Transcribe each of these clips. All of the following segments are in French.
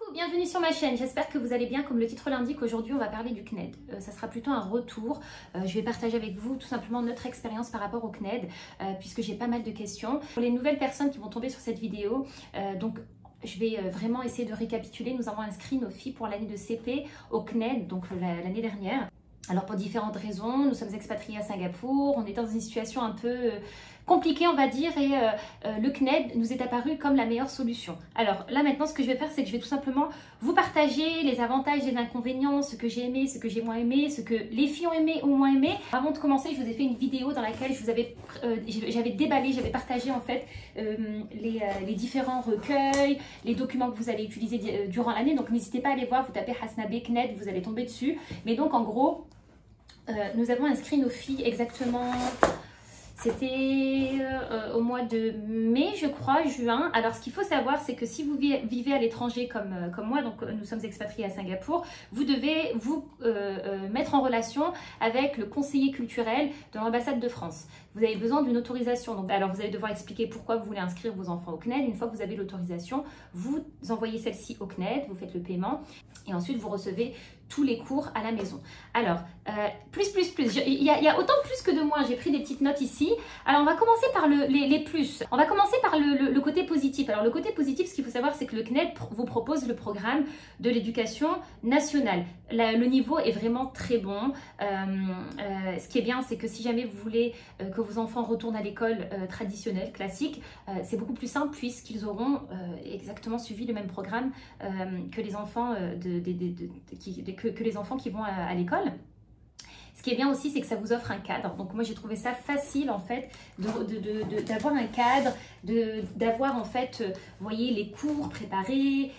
Bienvenue sur ma chaîne, j'espère que vous allez bien. Comme le titre l'indique, aujourd'hui on va parler du CNED. Ça sera plutôt un retour. Je vais partager avec vous tout simplement notre expérience par rapport au CNED, puisque j'ai pas mal de questions. Pour les nouvelles personnes qui vont tomber sur cette vidéo, je vais vraiment essayer de récapituler. Nous avons inscrit nos filles pour l'année de CP au CNED, donc l'année dernière. Alors pour différentes raisons, nous sommes expatriés à Singapour, on est dans une situation un peu compliquée on va dire, et le CNED nous est apparu comme la meilleure solution. Alors là maintenant ce que je vais faire, c'est que je vais tout simplement vous partager les avantages, les inconvénients, ce que j'ai aimé, ce que j'ai moins aimé, ce que les filles ont aimé ou moins aimé. Avant de commencer, je vous ai fait une vidéo dans laquelle j'avais déballé, j'avais partagé en fait les différents recueils, les documents que vous allez utiliser durant l'année. Donc n'hésitez pas à aller voir, vous tapez Hasnabe CNED, vous allez tomber dessus. Mais donc en gros, nous avons inscrit nos filles exactement, c'était au mois de mai, je crois, juin. Alors, ce qu'il faut savoir, c'est que si vous vivez à l'étranger comme moi, donc nous sommes expatriés à Singapour, vous devez vous mettre en relation avec le conseiller culturel de l'ambassade de France. Vous avez besoin d'une autorisation. Donc, alors, vous allez devoir expliquer pourquoi vous voulez inscrire vos enfants au CNED. Une fois que vous avez l'autorisation, vous envoyez celle-ci au CNED, vous faites le paiement et ensuite vous recevez tous les cours à la maison. Alors, plus. Il y a autant de plus que de moins. J'ai pris des petites notes ici. Alors, on va commencer par les plus. On va commencer par le côté positif. Alors, le côté positif, ce qu'il faut savoir, c'est que le CNED vous propose le programme de l'éducation nationale. Le niveau est vraiment très bon. Ce qui est bien, c'est que si jamais vous voulez que vos enfants retournent à l'école traditionnelle, classique, c'est beaucoup plus simple puisqu'ils auront exactement suivi le même programme que les enfants que les enfants qui vont à l'école. Ce qui est bien aussi, c'est que ça vous offre un cadre. Donc moi, j'ai trouvé ça facile en fait d'avoir un cadre, d'avoir en fait, vous voyez, les cours préparés.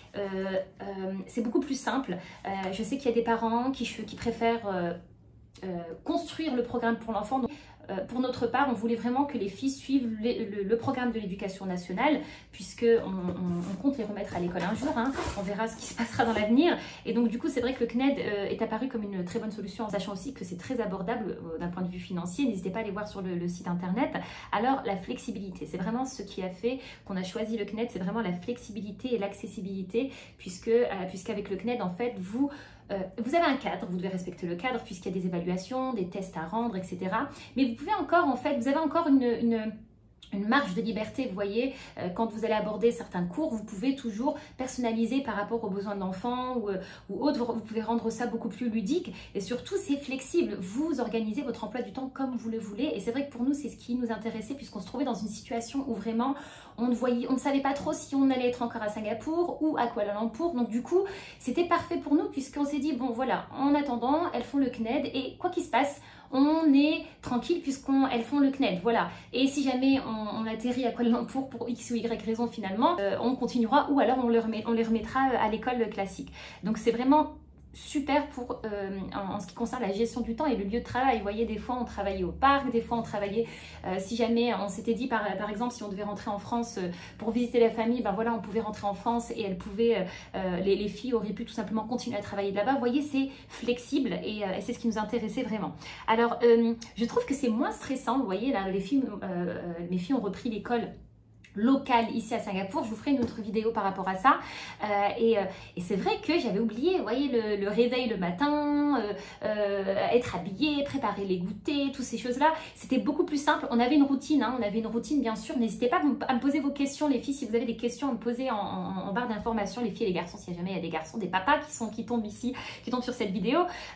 C'est beaucoup plus simple. Je sais qu'il y a des parents qui préfèrent construire le programme pour l'enfant. Pour notre part, on voulait vraiment que les filles suivent le programme de l'éducation nationale, puisqu'on compte les remettre à l'école un jour, hein. On verra ce qui se passera dans l'avenir. Et donc du coup, c'est vrai que le CNED est apparu comme une très bonne solution, en sachant aussi que c'est très abordable d'un point de vue financier. N'hésitez pas à aller voir sur le site internet. Alors la flexibilité, c'est vraiment ce qui a fait qu'on a choisi le CNED, c'est vraiment la flexibilité et l'accessibilité, puisqu'avec le CNED, en fait, vous avez un cadre, vous devez respecter le cadre puisqu'il y a des évaluations, des tests à rendre, etc. Mais vous pouvez encore, en fait, vous avez encore une marge de liberté, vous voyez, quand vous allez aborder certains cours, vous pouvez toujours personnaliser par rapport aux besoins de l'enfant ou autre, vous pouvez rendre ça beaucoup plus ludique et surtout c'est flexible, vous organisez votre emploi du temps comme vous le voulez et c'est vrai que pour nous c'est ce qui nous intéressait puisqu'on se trouvait dans une situation où vraiment on ne savait pas trop si on allait être encore à Singapour ou à Kuala Lumpur, donc du coup c'était parfait pour nous puisqu'on s'est dit bon voilà, en attendant elles font le CNED et quoi qu'il se passe, on est tranquille puisqu'elles font le CNED, voilà. Et si jamais on atterrit à Kuala Lumpur pour X ou Y raison finalement, on continuera ou alors on les remettra à l'école classique. Donc c'est vraiment super pour en ce qui concerne la gestion du temps et le lieu de travail. Vous voyez, des fois on travaillait au parc, des fois on travaillait, si jamais on s'était dit par exemple si on devait rentrer en France pour visiter la famille, ben voilà, on pouvait rentrer en France et elles pouvaient, les filles auraient pu tout simplement continuer à travailler de là-bas. Vous voyez, c'est flexible et c'est ce qui nous intéressait vraiment. Alors je trouve que c'est moins stressant, vous voyez là, mes filles ont repris l'école locale ici à Singapour, je vous ferai une autre vidéo par rapport à ça et c'est vrai que j'avais oublié, vous voyez, le réveil le matin, être habillé, préparer les goûters, toutes ces choses là, c'était beaucoup plus simple. On avait une routine, hein, bien sûr. N'hésitez pas à me poser vos questions les filles, si vous avez des questions à me poser en barre d'informations, les filles et les garçons, si jamais il y a des garçons, des papas qui tombent ici, qui tombent sur cette vidéo,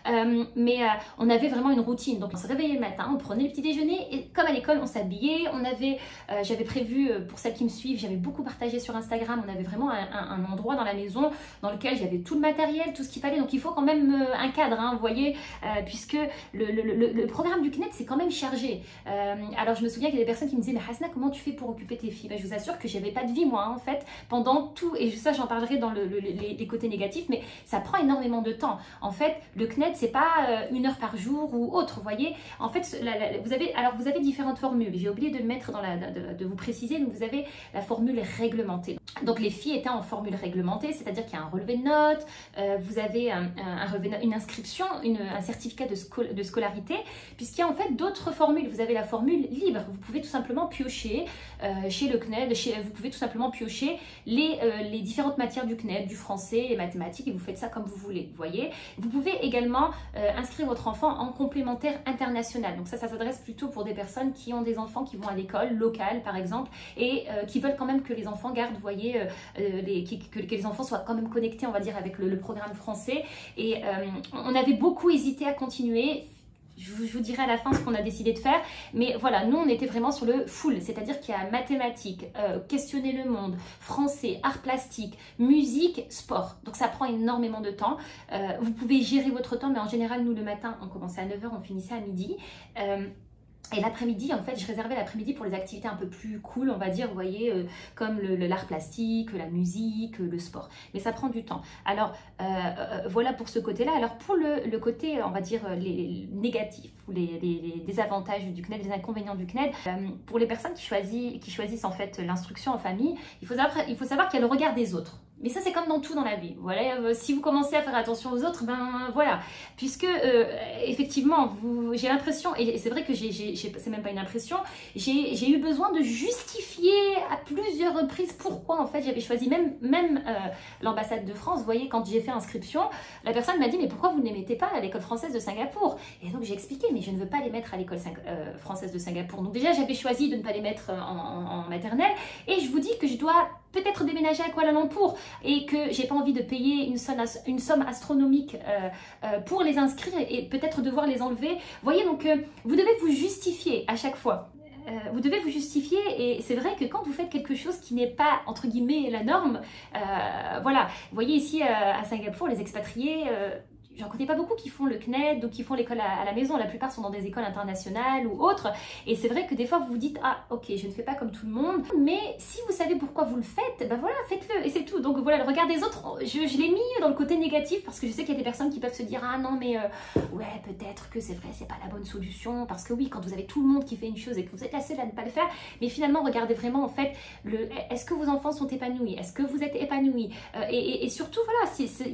on avait vraiment une routine, donc on se réveillait le matin, on prenait le petit déjeuner et comme à l'école on s'habillait, j'avais prévu pour celles qui me suivent, j'avais beaucoup partagé sur Instagram, on avait vraiment un endroit dans la maison dans lequel j'avais tout le matériel, tout ce qu'il fallait, donc il faut quand même un cadre, hein, vous voyez, puisque le programme du CNED c'est quand même chargé. Alors je me souviens qu'il y a des personnes qui me disaient mais Hasna, comment tu fais pour occuper tes filles? Ben, je vous assure que j'avais pas de vie moi, hein, en fait, pendant tout, et ça j'en parlerai dans les côtés négatifs, mais ça prend énormément de temps. En fait, le CNED c'est pas 1 heure par jour ou autre, vous voyez. En fait, vous avez différentes formules, j'ai oublié de le mettre de vous préciser, donc vous avez avez la formule réglementée. Donc les filles étaient en formule réglementée, c'est-à-dire qu'il y a un relevé de notes, vous avez une inscription, un certificat de scolarité, puisqu'il y a en fait d'autres formules. Vous avez la formule libre, vous pouvez tout simplement piocher chez le CNED, vous pouvez tout simplement piocher les différentes matières du CNED, du français, les mathématiques, et vous faites ça comme vous voulez, vous voyez. Vous pouvez également inscrire votre enfant en complémentaire international. Donc ça s'adresse plutôt pour des personnes qui ont des enfants qui vont à l'école locale par exemple, et qui veulent quand même que les enfants gardent, vous voyez, que les enfants soient quand même connectés, on va dire, avec le programme français. Et on avait beaucoup hésité à continuer. Je vous dirai à la fin ce qu'on a décidé de faire, mais voilà, nous on était vraiment sur le full, c'est-à-dire qu'il y a mathématiques, questionner le monde, français, arts plastiques, musique, sport. Donc ça prend énormément de temps. Vous pouvez gérer votre temps, mais en général, nous le matin, on commençait à 9 h, on finissait à midi. Et l'après-midi, en fait, je réservais l'après-midi pour les activités un peu plus cool, on va dire, vous voyez, comme l'art plastique, la musique, le sport. Mais ça prend du temps. Alors, voilà pour ce côté-là. Alors, pour le côté, on va dire, les négatifs, ou les désavantages du CNED, les inconvénients du CNED, pour les personnes qui choisissent en fait l'instruction en famille, il faut savoir qu'il y a le regard des autres. Mais ça, c'est comme dans tout dans la vie. Voilà, si vous commencez à faire attention aux autres, ben voilà. Puisque, effectivement, j'ai l'impression, et c'est vrai que c'est même pas une impression, j'ai eu besoin de justifier à plusieurs reprises pourquoi, en fait, j'avais choisi même l'ambassade de France. Vous voyez, quand j'ai fait inscription, la personne m'a dit, mais pourquoi vous ne les mettez pas à l'école française de Singapour? Et donc, j'ai expliqué, mais je ne veux pas les mettre à l'école française de Singapour. Donc, déjà, j'avais choisi de ne pas les mettre en maternelle. Et je vous dis que je dois peut-être déménager à Kuala Lumpur et que j'ai pas envie de payer une somme astronomique pour les inscrire et peut-être devoir les enlever. Vous voyez, donc vous devez vous justifier à chaque fois. Vous devez vous justifier, et c'est vrai que quand vous faites quelque chose qui n'est pas, entre guillemets, la norme, voilà. Vous voyez ici à Singapour, les expatriés... J'en connais pas beaucoup qui font le CNED ou qui font l'école à la maison. La plupart sont dans des écoles internationales ou autres. Et c'est vrai que des fois, vous vous dites, ah, ok, je ne fais pas comme tout le monde. Mais si vous savez pourquoi vous le faites, ben voilà, faites-le. Et c'est tout. Donc voilà, le regard des autres, je l'ai mis dans le côté négatif parce que je sais qu'il y a des personnes qui peuvent se dire, ah non, mais ouais, peut-être que c'est vrai, c'est pas la bonne solution. Parce que oui, quand vous avez tout le monde qui fait une chose et que vous êtes la seule à ne pas le faire, mais finalement, regardez vraiment, en fait, est-ce que vos enfants sont épanouis? Est-ce que vous êtes épanoui? Et surtout, voilà,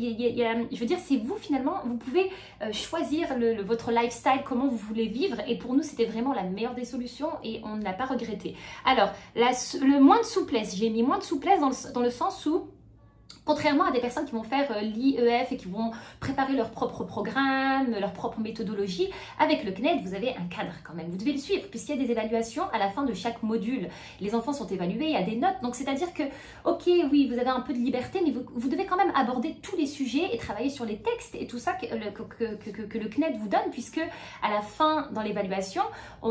je veux dire, c'est vous finalement. Vous pouvez choisir votre lifestyle, comment vous voulez vivre, et pour nous c'était vraiment la meilleure des solutions et on ne l'a pas regretté. Alors, le moins de souplesse, j'ai mis moins de souplesse dans le sens où, contrairement à des personnes qui vont faire l'IEF et qui vont préparer leur propre programme, leur propre méthodologie, avec le CNED, vous avez un cadre quand même. Vous devez le suivre puisqu'il y a des évaluations à la fin de chaque module. Les enfants sont évalués, il y a des notes. Donc, c'est-à-dire que, ok, oui, vous avez un peu de liberté, mais vous devez quand même aborder tous les sujets et travailler sur les textes et tout ça que le CNED vous donne, puisque à la fin, dans l'évaluation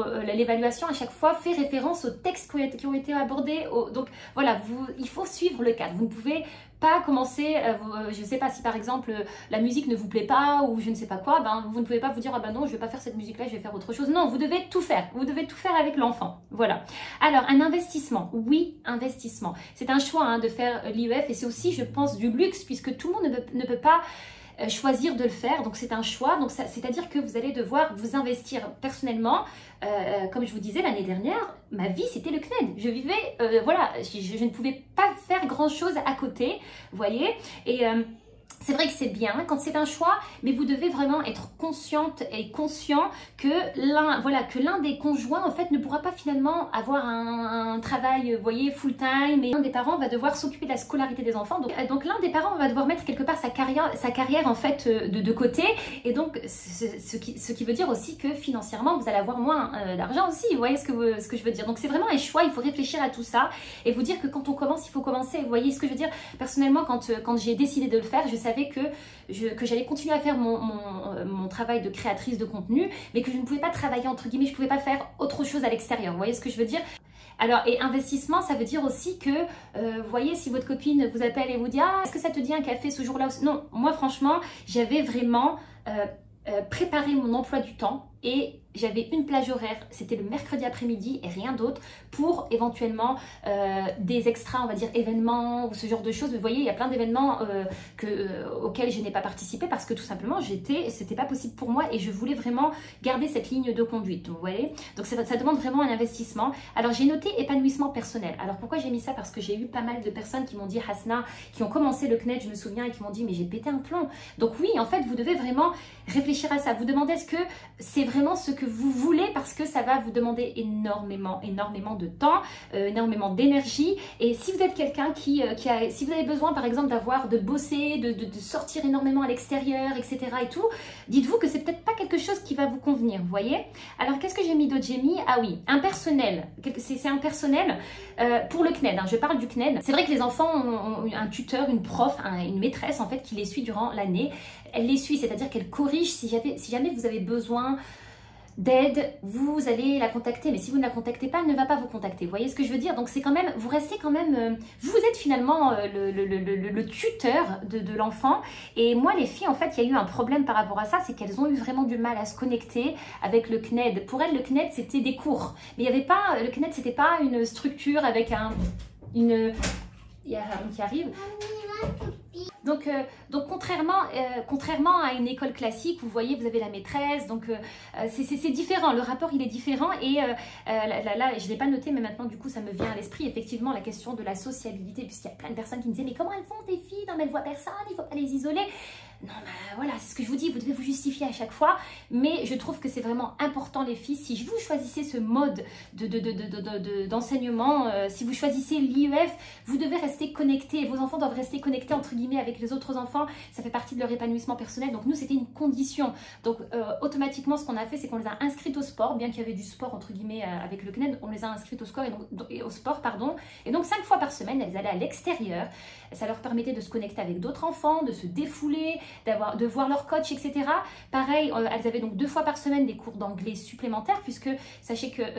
à chaque fois fait référence aux textes qui ont été abordés. Donc, voilà, il faut suivre le cadre. Vous ne pouvez pas commencer, je ne sais pas si par exemple la musique ne vous plaît pas ou je ne sais pas quoi, ben vous ne pouvez pas vous dire ah ben non, je vais pas faire cette musique là, je vais faire autre chose. Non, vous devez tout faire, vous devez tout faire avec l'enfant. Voilà. Alors un investissement, oui, investissement. C'est un choix hein, de faire l'IEF et c'est aussi, je pense, du luxe puisque tout le monde ne peut pas choisir de le faire, donc c'est un choix, donc c'est-à-dire que vous allez devoir vous investir personnellement. Comme je vous disais l'année dernière, ma vie c'était le CNED, je vivais, voilà, je ne pouvais pas faire grand chose à côté, vous voyez, et c'est vrai que c'est bien quand c'est un choix, mais vous devez vraiment être consciente et conscient que l'un des conjoints en fait ne pourra pas finalement avoir un travail, vous voyez, full time, et l'un des parents va devoir s'occuper de la scolarité des enfants. Donc l'un des parents va devoir mettre quelque part sa carrière en fait de côté, et donc ce qui veut dire aussi que financièrement vous allez avoir moins d'argent aussi. Vous voyez ce que je veux dire. Donc c'est vraiment un choix. Il faut réfléchir à tout ça et vous dire que quand on commence, il faut commencer. Vous voyez ce que je veux dire. Personnellement, quand j'ai décidé de le faire, je savais que j'allais continuer à faire mon travail de créatrice de contenu, mais que je ne pouvais pas travailler entre guillemets, je ne pouvais pas faire autre chose à l'extérieur. Vous voyez ce que je veux dire? Alors, et investissement, ça veut dire aussi que, vous voyez, si votre copine vous appelle et vous dit « Ah, est-ce que ça te dit un café ce jour-là ?» Non, moi franchement, j'avais vraiment préparé mon emploi du temps et j'avais une plage horaire, c'était le mercredi après-midi et rien d'autre pour éventuellement des extras, on va dire événements ou ce genre de choses. Vous voyez, il y a plein d'événements auxquels je n'ai pas participé parce que tout simplement c'était pas possible pour moi et je voulais vraiment garder cette ligne de conduite, vous voyez. Donc ça demande vraiment un investissement. Alors j'ai noté épanouissement personnel. Alors pourquoi j'ai mis ça? Parce que j'ai eu pas mal de personnes qui m'ont dit, Hasna, qui ont commencé le CNED, je me souviens, et qui m'ont dit mais j'ai pété un plomb. Donc oui, en fait vous devez vraiment réfléchir à ça. Vous demandez est-ce que c'est vraiment ce que vous voulez, parce que ça va vous demander énormément de temps, énormément d'énergie. Et si vous êtes quelqu'un si vous avez besoin par exemple de bosser, de sortir énormément à l'extérieur, etc. et tout, dites-vous que c'est peut-être pas quelque chose qui va vous convenir, vous voyez. Alors qu'est-ce que j'ai mis d'autre? J'ai mis, ah oui, un personnel. C'est un personnel pour le CNED, hein, je parle du CNED. C'est vrai que les enfants ont un tuteur, une prof, une maîtresse en fait qui les suit durant l'année. Elle les suit, c'est-à-dire qu'elle corrige si jamais vous avez besoin d'aide, vous allez la contacter, mais si vous ne la contactez pas, elle ne va pas vous contacter. Vous voyez ce que je veux dire? Donc c'est quand même, vous restez quand même, vous êtes finalement le tuteur de l'enfant. Et moi les filles, en fait, il y a eu un problème par rapport à ça, c'est qu'elles ont eu vraiment du mal à se connecter avec le CNED. Pour elles, le CNED c'était des cours, mais il y avait pas, le CNED c'était pas une structure avec il y a un qui arrive. Donc contrairement à une école classique, vous voyez, vous avez la maîtresse, donc c'est différent, le rapport il est différent. Et là, je ne l'ai pas noté, mais maintenant du coup ça me vient à l'esprit, effectivement, la question de la sociabilité, puisqu'il y a plein de personnes qui me disaient mais comment elles font des filles, non mais elles voient personne, il ne faut pas les isoler. Non, bah voilà, c'est ce que je vous dis, vous devez vous justifier à chaque fois, mais je trouve que c'est vraiment important les filles, si vous choisissez ce mode d'enseignement, si vous choisissez l'IEF, vous devez rester connectés, vos enfants doivent rester connectés entre guillemets avec les autres enfants, ça fait partie de leur épanouissement personnel, donc nous c'était une condition. Donc automatiquement ce qu'on a fait, c'est qu'on les a inscrites au sport, bien qu'il y avait du sport entre guillemets avec le CNED, on les a inscrites au sport, et donc 5 fois par semaine, elles allaient à l'extérieur, ça leur permettait de se connecter avec d'autres enfants, de se défouler, de voir leur coach, etc. Pareil, elles avaient donc 2 fois par semaine des cours d'anglais supplémentaires, puisque sachez que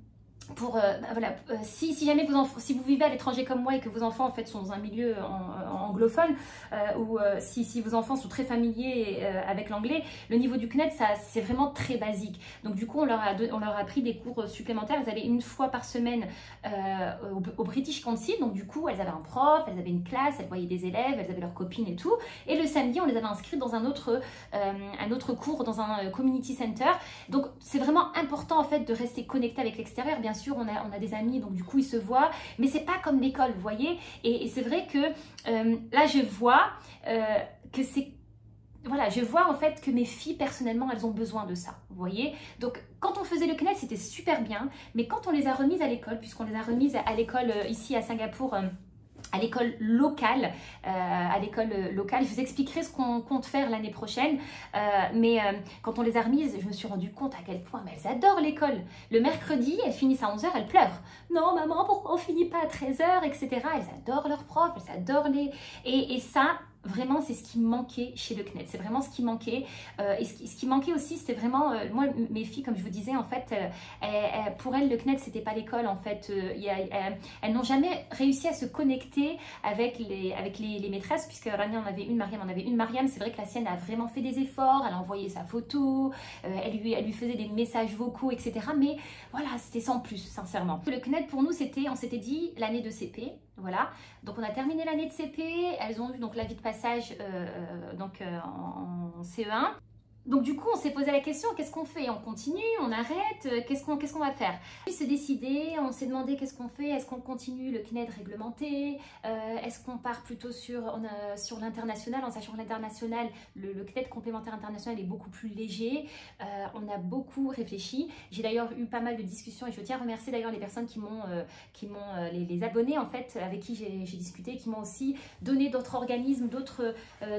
si jamais si vous vivez à l'étranger comme moi et que vos enfants en fait sont dans un milieu anglophone ou si vos enfants sont très familiers avec l'anglais, le niveau du CNED c'est vraiment très basique. Donc du coup on leur a pris des cours supplémentaires. Elles allaient 1 fois par semaine au British Council, donc du coup elles avaient un prof, elles avaient une classe, elles voyaient des élèves, elles avaient leurs copines et tout. Et le samedi on les avait inscrites dans un autre cours dans un community center. Donc c'est vraiment important en fait de rester connecté avec l'extérieur. Bien sûr, on a des amis, donc du coup ils se voient, mais c'est pas comme l'école, vous voyez. Et c'est vrai que là je vois que c'est, voilà, je vois en fait que mes filles personnellement elles ont besoin de ça, vous voyez. Donc quand on faisait le CNED c'était super bien, mais quand on les a remises à l'école, puisqu'on les a remises à l'école ici à Singapour, à l'école locale, je vous expliquerai ce qu'on compte faire l'année prochaine, mais quand on les a remises, je me suis rendu compte à quel point elles adorent l'école. Le mercredi, elles finissent à 11 h, elles pleurent. Non maman, pourquoi on finit pas à 13 h, etc. Elles adorent leurs profs, elles adorent et ça, vraiment, c'est ce qui manquait chez le CNED. C'est vraiment ce qui manquait. Et ce qui manquait aussi, c'était vraiment... moi, mes filles, comme je vous disais, en fait, pour elles, le CNED, c'était pas l'école, en fait. Elles n'ont jamais réussi à se connecter avec les maîtresses, puisque Rania en avait une, Mariam en avait une. Mariam, c'est vrai que la sienne a vraiment fait des efforts. Elle a envoyé sa photo, elle lui faisait des messages vocaux, etc. Mais voilà, c'était sans plus, sincèrement. Le CNED, pour nous, on s'était dit l'année de CP. Voilà, donc on a terminé l'année de CP, elles ont eu donc l'avis de passage en CE1. Donc du coup, on s'est posé la question, qu'est-ce qu'on fait? On continue, on arrête, qu'est-ce qu'on va faire? Puis se décider, on s'est demandé qu'est-ce qu'on fait, est-ce qu'on continue le CNED réglementé, est-ce qu'on part plutôt sur l'international, en sachant que l'international, le CNED complémentaire international est beaucoup plus léger. On a beaucoup réfléchi. J'ai d'ailleurs eu pas mal de discussions et je tiens à remercier d'ailleurs les personnes les abonnés en fait avec qui j'ai discuté, qui m'ont aussi donné d'autres organismes, d'autres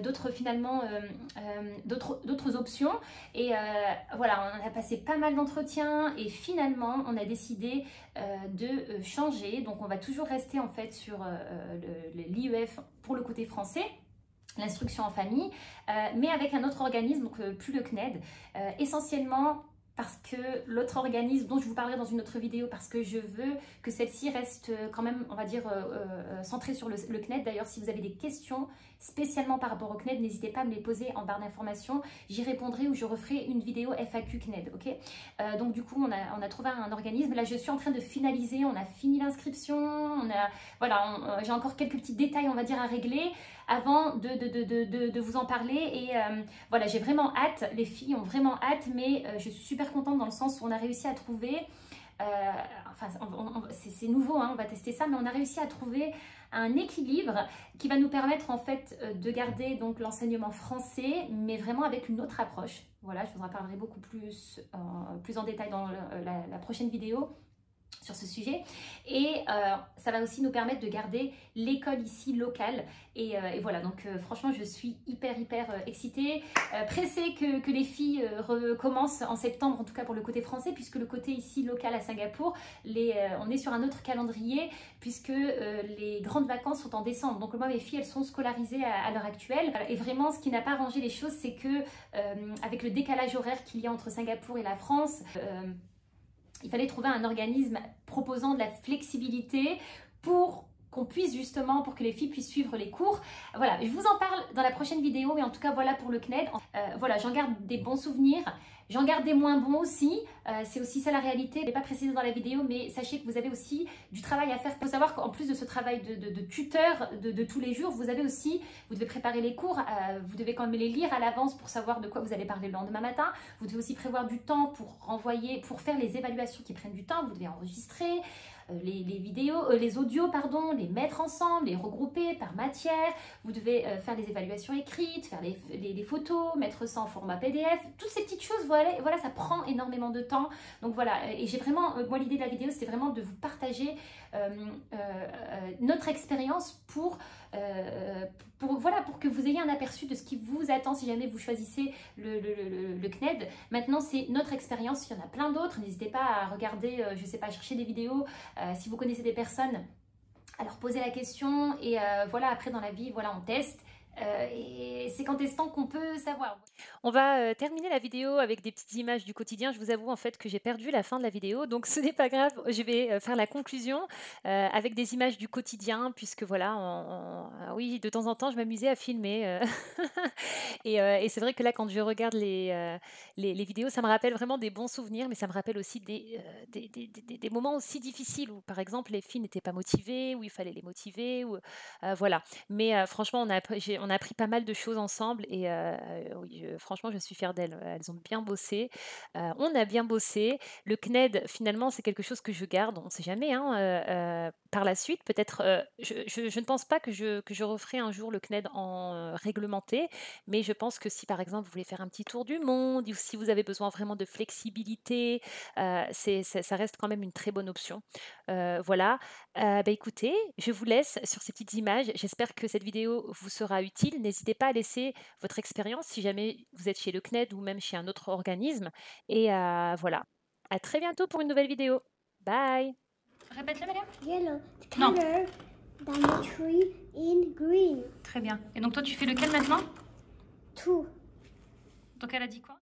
options. Et voilà, on a passé pas mal d'entretiens et finalement on a décidé de changer. Donc on va toujours rester en fait sur l'IEF pour le côté français, l'instruction en famille, mais avec un autre organisme, donc plus le CNED, essentiellement parce que l'autre organisme dont je vous parlerai dans une autre vidéo, parce que je veux que celle-ci reste quand même, on va dire, centrée sur le CNED. D'ailleurs, si vous avez des questions spécialement par rapport au CNED, n'hésitez pas à me les poser en barre d'informations. J'y répondrai ou je referai une vidéo FAQ CNED, ok? Donc du coup, on a trouvé un organisme. Là, je suis en train de finaliser, on a fini l'inscription, voilà, j'ai encore quelques petits détails, on va dire, à régler avant de vous en parler. Et voilà, j'ai vraiment hâte, les filles ont vraiment hâte, mais je suis super contente dans le sens où on a réussi à trouver, enfin c'est nouveau, hein, on va tester ça, mais on a réussi à trouver un équilibre qui va nous permettre en fait de garder donc l'enseignement français, mais vraiment avec une autre approche. Voilà, je vous en parlerai beaucoup plus, plus en détail dans la prochaine vidéo sur ce sujet. Et ça va aussi nous permettre de garder l'école ici locale. Et voilà, donc franchement, je suis hyper excitée, pressée que les filles recommencent en septembre, en tout cas pour le côté français, puisque le côté ici local à Singapour, on est sur un autre calendrier, puisque les grandes vacances sont en décembre. Donc moi, mes filles, elles sont scolarisées à l'heure actuelle. Et vraiment, ce qui n'a pas arrangé les choses, c'est que avec le décalage horaire qu'il y a entre Singapour et la France, il fallait trouver un organisme proposant de la flexibilité pour qu'on puisse justement, pour que les filles puissent suivre les cours. Voilà, je vous en parle dans la prochaine vidéo, mais en tout cas, voilà pour le CNED. Voilà, j'en garde des bons souvenirs. J'en garde des moins bons aussi, c'est aussi ça la réalité. Je ne l'ai pas précisé dans la vidéo, mais sachez que vous avez aussi du travail à faire. Il faut savoir qu'en plus de ce travail de tuteur de tous les jours, vous avez aussi, vous devez préparer les cours, vous devez quand même les lire à l'avance pour savoir de quoi vous allez parler le lendemain matin. Vous devez aussi prévoir du temps pour renvoyer, pour faire les évaluations qui prennent du temps. Vous devez enregistrer les vidéos, les audios, pardon, les mettre ensemble, les regrouper par matière. Vous devez faire les évaluations écrites, faire les photos, mettre ça en format PDF. Toutes ces petites choses, voilà, ça prend énormément de temps. Donc voilà, et j'ai vraiment, moi l'idée de la vidéo, c'était vraiment de vous partager notre expérience pour que vous ayez un aperçu de ce qui vous attend si jamais vous choisissez le CNED. Maintenant, c'est notre expérience, il y en a plein d'autres. N'hésitez pas à regarder, je sais pas, chercher des vidéos. Si vous connaissez des personnes, alors posez la question. Et voilà, après dans la vie, voilà, on teste. Et c'est qu'en testant qu'on peut savoir. On va terminer la vidéo avec des petites images du quotidien. Je vous avoue en fait que j'ai perdu la fin de la vidéo, donc ce n'est pas grave. Je vais faire la conclusion avec des images du quotidien, puisque voilà, oui, de temps en temps, je m'amusais à filmer. Et c'est vrai que là, quand je regarde les vidéos, ça me rappelle vraiment des bons souvenirs, mais ça me rappelle aussi des moments aussi difficiles où, par exemple, les filles n'étaient pas motivées, où il fallait les motiver, voilà. Mais franchement, on a appris pas mal de choses ensemble et oui, franchement, je suis fière d'elles. Elles ont bien bossé. On a bien bossé. Le CNED, finalement, c'est quelque chose que je garde. On ne sait jamais. Hein, par la suite, peut-être, je ne pense pas que je referai un jour le CNED en réglementé, mais je pense que si, par exemple, vous voulez faire un petit tour du monde ou si vous avez besoin vraiment de flexibilité, ça reste quand même une très bonne option. Voilà. Bah, écoutez, je vous laisse sur ces petites images. J'espère que cette vidéo vous sera utile. N'hésitez pas à laisser votre expérience si jamais vous êtes chez le CNED ou même chez un autre organisme. Et voilà. À très bientôt pour une nouvelle vidéo. Bye. Répète-le, Maria. Yellow, color than the tree in green. Très bien. Et donc toi, tu fais lequel maintenant? Two. Donc elle a dit quoi?